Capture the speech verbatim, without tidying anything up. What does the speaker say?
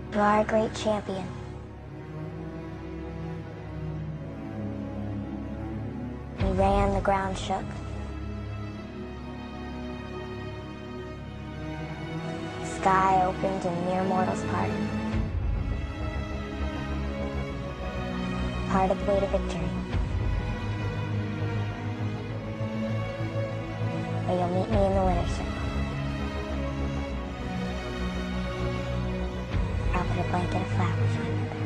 You are a great champion. He ran, the ground shook. The sky opened and mere mortals parted. Parted the way to victory. But you'll meet me in the winner's circle. I'll put a blanket of flowers on your back.